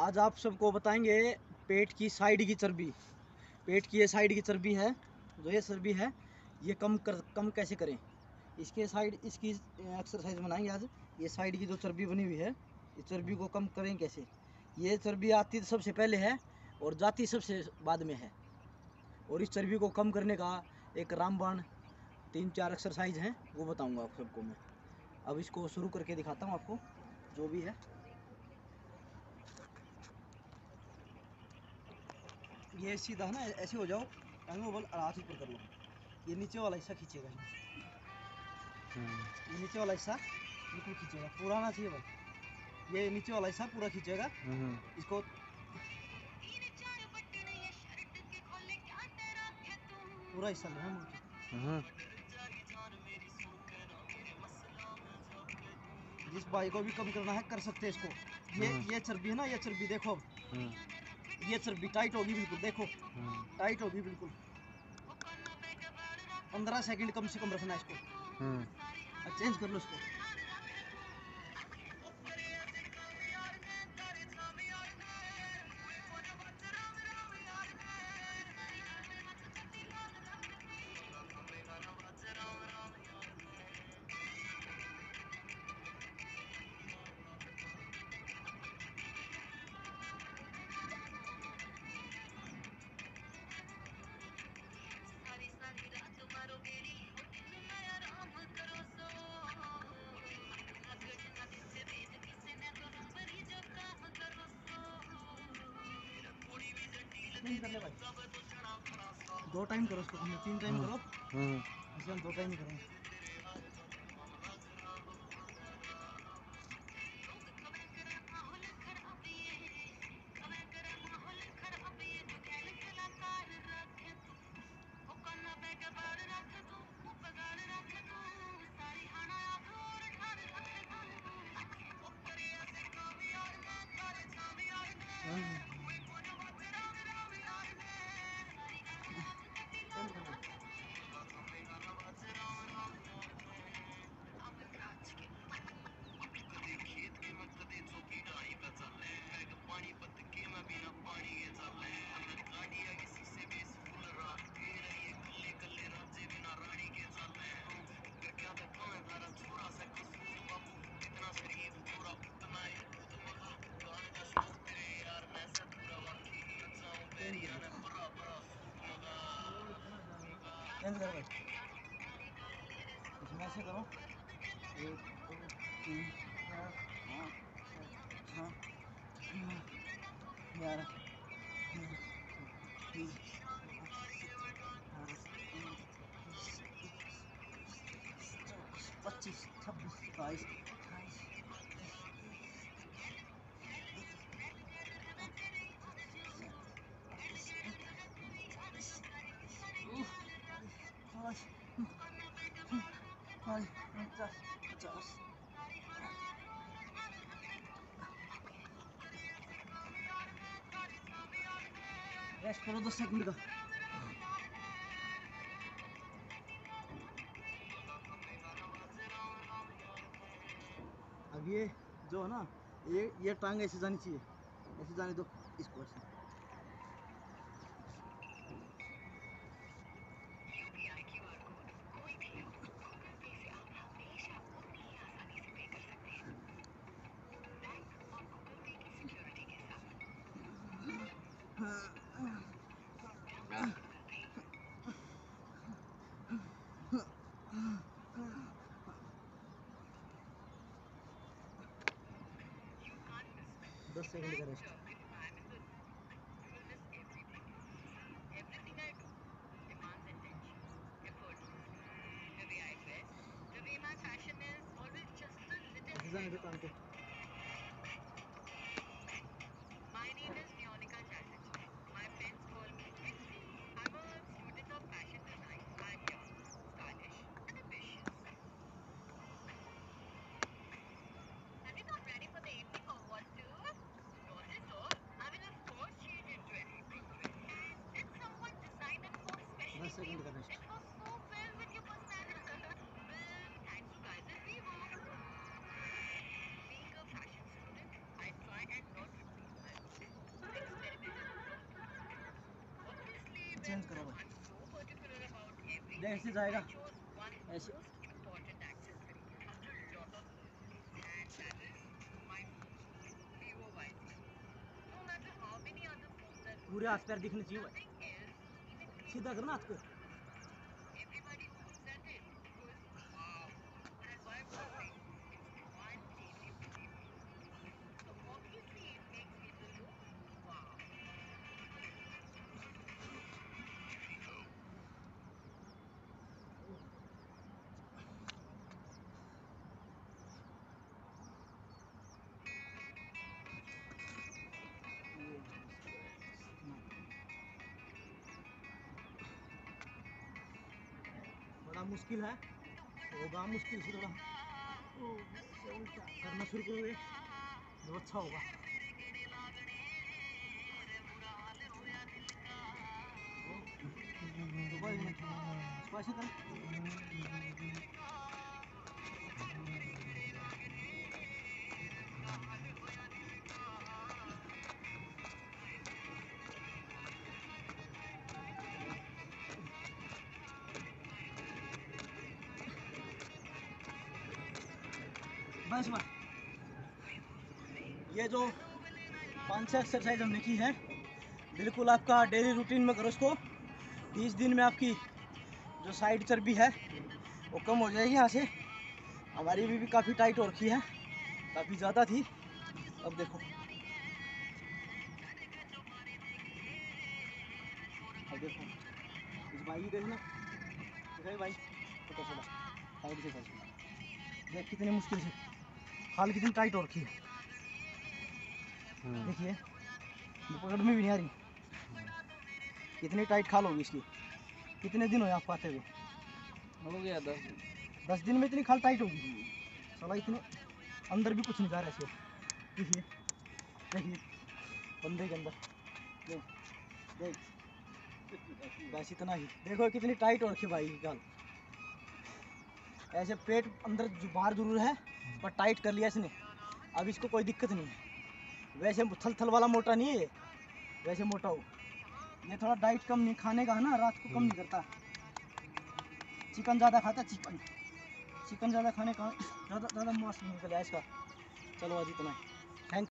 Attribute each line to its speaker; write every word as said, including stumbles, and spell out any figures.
Speaker 1: आज आप सबको बताएंगे पेट की साइड की चर्बी। पेट की ये साइड की चर्बी है, जो ये चर्बी है ये कम कर कम कैसे करें। इसके साइड इसकी एक्सरसाइज बनाएंगे आज। ये साइड की जो चर्बी बनी हुई है, इस चर्बी को कम करें कैसे। ये चर्बी आती सबसे पहले है और जाती सबसे बाद में है। और इस चर्बी को कम करने का एक रामबाण तीन चार एक्सरसाइज हैं, वो बताऊंगा आप सबको मैं। अब इसको शुरू करके दिखाता हूँ आपको जो भी है। ये सीधा है ना, ऐसे हो जाओ, टांगों बल हाथ ऊपर कर लो। ये नीचे वाला हिस्सा खींचेगा, ये नीचे वाला हिस्सा बिल्कुल खींचेगा, पूरा ना चाहिए भाई। ये नीचे वाला हिस्सा पूरा खींचेगा, इसको पूरा हिस्सा लेना मुड़ के। जिस भाई को भी कम करना है कर सकते हैं इसको। ये ये चर्बी है ना, ये चर्बी देखो, ये चर्बी टाइट होगी बिल्कुल, देखो टाइट होगी बिल्कुल। पंद्रह सेकंड कम से कम रखना है इसको। चेंज कर लो इसको। कर ले भाई, दो टाइम करो उसको, हमने तीन टाइम करो, ऐसे हम दो टाइम ही करेंगे। चेंज कर भाई, इसमें ऐसे करो, एक दो तीन चार पाँच छः ग्यारह पच्चीस छब्बीस बाईस अट्ठाईस पचास पचास। रेस्ट करो दस सेकंड का। अब ये जो है ना, ये ये टांग ऐसे जानी चाहिए, ऐसे जाने दो इसको ऐसे। दस सेकंड का रेस्ट। जाने दो टांग को। चेंज करो भाई। ऐसे जाएगा ऐसे। पूरे हाथ पैर दिखने चाहिए भाई। सीधा करना हाथ को। बड़ा मुश्किल है, होगा मुश्किल से थोड़ा करना शुरू करोगे तो अच्छा होगा। तो भाई मैं इसको ऐसे कर। बस बस ये जो पाँच छः एक्सरसाइज हमने की है, बिल्कुल आपका डेली रूटीन में करो इसको। तीस दिन में आपकी जो साइड चर्बी है वो कम हो जाएगी। यहाँ से हमारी भी, भी काफ़ी टाइट हो रखी है, काफ़ी ज़्यादा थी। अब देखो, अब देखो इस भाई की देखना, दिखाई भाई पता चला साइड से चल। देख कितनी मुश्किल से, खाल कितनी टाइट हो रखी है। देखिए पकड़ में भी नहीं आ रही, कितनी टाइट खाल होगी इसकी। कितने दिन हो आप पाते हुए?
Speaker 2: हो गया दस दिन।
Speaker 1: दस दिन में इतनी खाल टाइट होगी साला, इतने अंदर भी कुछ नहीं जा रहा है ऐसे। देखिए देखिए बंदे के अंदर देख देख, बस इतना ही। देखो कितनी टाइट हो रखी भाई की खाल। ऐसे पेट अंदर बाहर जरूर है पर टाइट कर लिया इसने, अब इसको कोई दिक्कत नहीं है। वैसे थल थल वाला मोटा नहीं है ये, वैसे मोटा हो। ये थोड़ा डाइट कम नहीं खाने का है ना, रात को कम नहीं करता। चिकन ज़्यादा खाता, चिकन चिकन ज़्यादा खाने का ज़्यादा ज़्यादा मांस निकल है इसका। चलो आज इतना है। थैंक